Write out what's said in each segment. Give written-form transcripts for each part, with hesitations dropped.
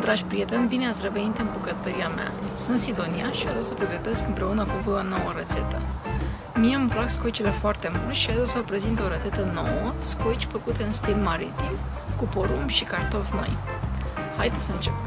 dragi prieteni, bine ați revenit în bucătăria mea. Sunt Sidonia și o să pregătesc împreună cu voi o nouă rețetă. Mie îmi plac scoicele foarte mult și o să vă prezint o rețetă nouă, scoici făcute în stil maritim, cu porumb și cartofi noi. Haideți să începem!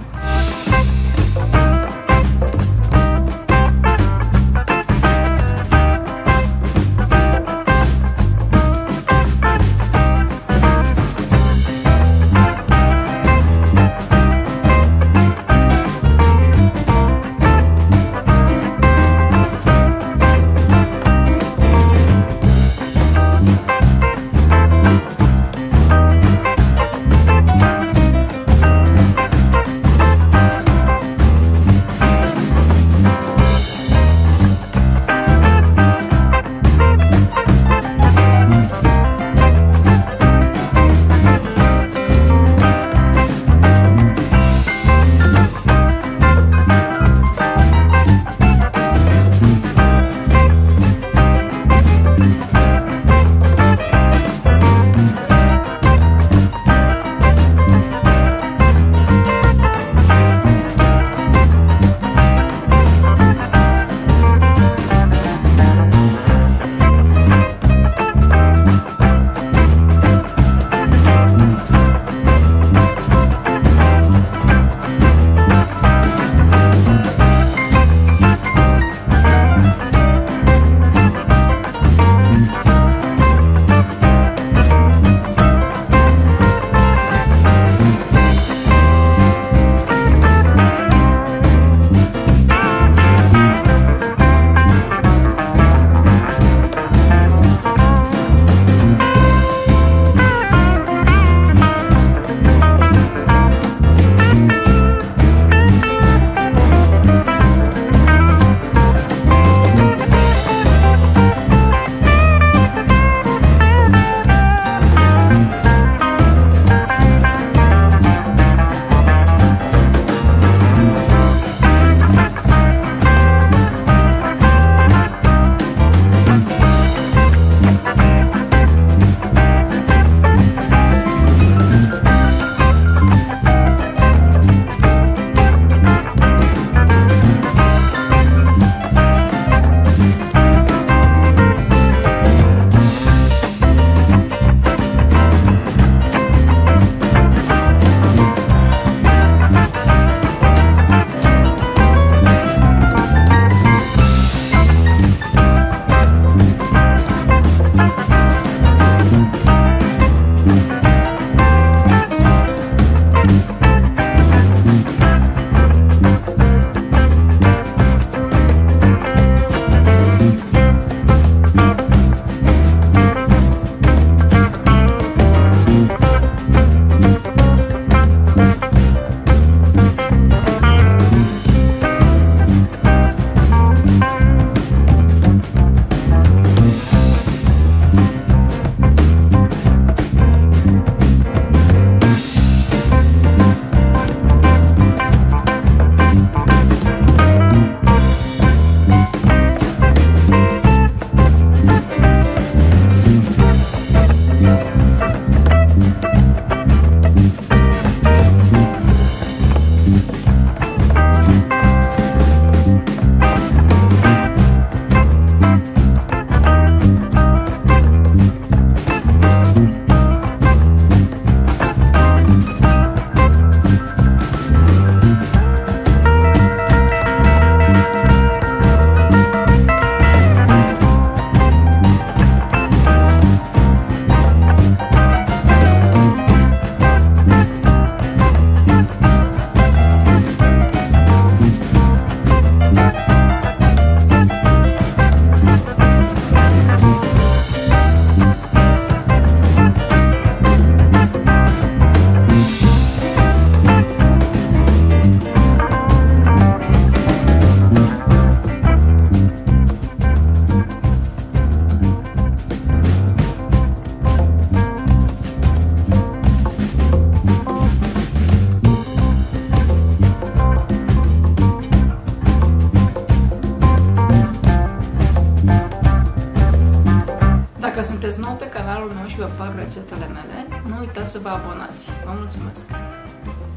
sunteți nou pe canalul meu și vă plac rețetele mele, nu uitați să vă abonați. Vă mulțumesc!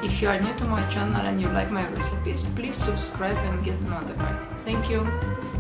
If you are new to my channel and you like my recipes, please subscribe and get notified. Thank you!